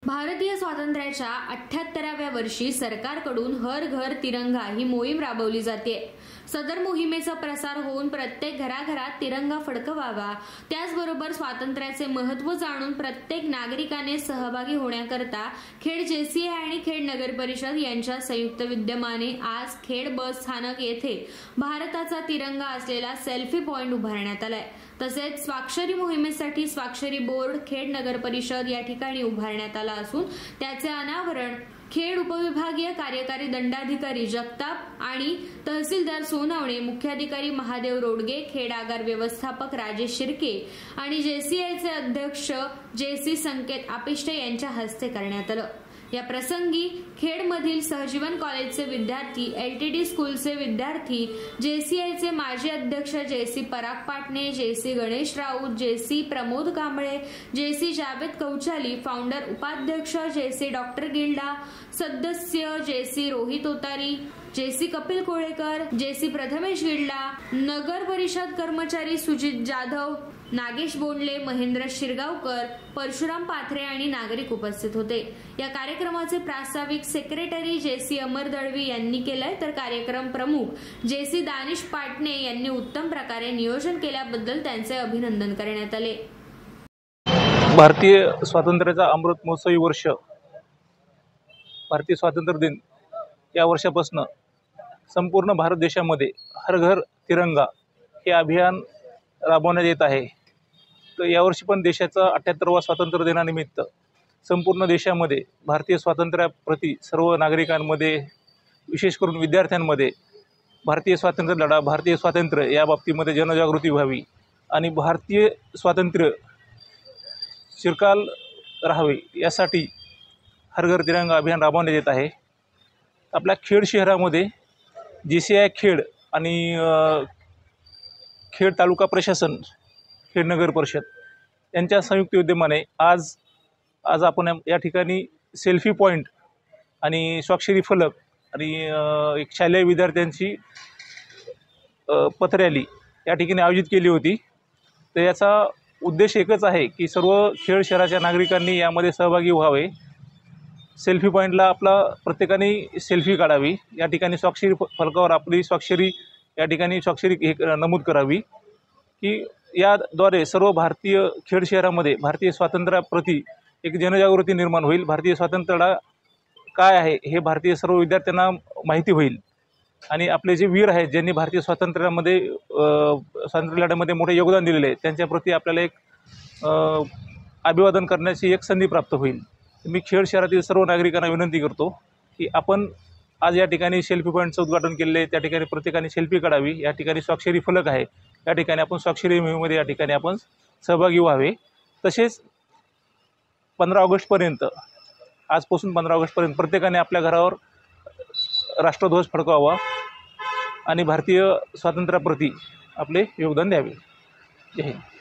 भारतीय स्वातंत्र्याच्या 78व्या वर्षी सरकारकडून हर घर तिरंगा ही मोहीम राबवली जाते। सदर मोहिमेचा प्रसार होऊन प्रत्येक घराघरात तिरंगा फडकवावा, त्याचबरोबर स्वातंत्र्याचे महत्त्व जाणून प्रत्येक नागरिकाने सहभागी होण्याकरता खेड जेसीए आणि खेड नगर परिषद यांच्या संयुक्त विद्यमाने आज खेड बस स्थानक येथे भारताचा तिरंगा असलेला सेल्फी पॉइंट उभारण्यात आलाय। तसेच स्वाक्षरी मोहिमेसाठी स्वाक्षरी बोर्ड खेड नगर परिषद या ठिकाणी उभारण्यात आला असून त्याचे अनावरण खेड उपविभागीय कार्यकारी दंडाधिकारी जगताप आणि तहसीलदार सोनावणे, मुख्याधिकारी महादेव रोडगे, खेड आगार व्यवस्थापक राजेश शिर्के आणि जेसीआयचे अध्यक्ष जेसी संकेत आपिष्टे यांच्या हस्ते करण्यात आलं। या प्रसंगी खेडमधील सहजीवन कॉलेजचे विद्यार्थी, एलटीडी स्कूलचे विद्यार्थी, जेसीआयचे माजी अध्यक्ष JC Parag Patne, JC Ganesh Raut, JC Pramod Kamble, JC Javed Kauchali, founder उपाध्यक्ष जेसी डॉक्टर गिल्डा, सदस्य JC Rohit Otari, JC Kapil Kolekar, JC Prathamesh Gilda, नगर परिषद कर्मचारी सुजित जाधव, नागेश बोंडले, महेंद्र शिरगावकर, परशुराम पाथरे आणि नागरिक उपस्थित होते। या कार्यक्रमाचे प्रास्ताविक सेक्रेटरी जेसी अमर दळवी यांनी केले, तर कार्यक्रम प्रमुख जेसी दानिश पाटणे यांनी उत्तम प्रकारे नियोजन केल्याबद्दल त्यांचे अभिनंदन करण्यात आले। भारतीय स्वातंत्र्याचा अमृत महोत्सवी वर्ष, भारतीय स्वातंत्र्य दिन या वर्षापासून संपूर्ण भारत देशामध्ये हर घर तिरंगा हे अभियान राबवण्यात येत आहे। तर यावर्षी पण देशाचा 78वा स्वातंत्र्य दिनानिमित्त संपूर्ण देशामध्ये भारतीय स्वातंत्र्याप्रती सर्व नागरिकांमध्ये, विशेष करून विद्यार्थ्यांमध्ये भारतीय स्वातंत्र्य लढा, भारतीय स्वातंत्र्य या बाबतीमध्ये जनजागृती व्हावी आणि भारतीय स्वातंत्र्य चिरकाल राहावे यासाठी हर घर तिरंगा अभियान राबवण्यात येत आहे। आपल्या खेड शहरामध्ये जेसीआय खेड आणि खेड तालुका प्रशासन, खेड नगर परिषद यांच्या संयुक्त विद्यमाने आज आपण या ठिकाणी सेल्फी पॉइंट आणि स्वाक्षरी फलक आणि एक शालेय विद्यार्थ्यांची पथरॅली या ठिकाणी आयोजित केली होती। तर याचा उद्देश एकच आहे की सर्व खेड शहराच्या नागरिकांनी यामध्ये सहभागी व्हावे। सेल्फी पॉइंटला आपला प्रत्येकाने सेल्फी काढावी, या ठिकाणी स्वाक्षरी फलकावर आपली स्वाक्षरी या ठिकाणी स्वाक्षरी नमूद करावी की याद्वारे सर्व भारतीय खेड शहरामध्ये भारतीय स्वातंत्र्याप्रती एक जनजागृती निर्माण होईल। भारतीय स्वातंत्र्य काय आहे हे भारतीय सर्व विद्यार्थ्यांना माहिती होईल आणि आपले जे वीर आहेत ज्यांनी भारतीय स्वातंत्र्य लढ्यामध्ये मोठे योगदान दिलेले आहे त्यांच्याप्रती आपल्याला एक अभिवादन करण्याची एक संधी प्राप्त होईल। मी खेड शहरातील सर्व नागरिकांना विनंती करतो की आपण आज या ठिकाणी सेल्फी पॉईंटचं उद्घाटन केलेले आहे, त्या ठिकाणी प्रत्येकाने सेल्फी काढावी। या ठिकाणी स्वाक्षरी फलक आहे, या ठिकाणी आपण स्वाक्षरी मोहिमेमध्ये या ठिकाणी आपण सहभागी व्हावे। तसेच 15 ऑगस्टपर्यंत, आजपासून 15 ऑगस्टपर्यंत प्रत्येकाने आपल्या घरावर राष्ट्रध्वज फडकवावा आणि भारतीय स्वातंत्र्याप्रती आपले योगदान द्यावे। जय हिंद।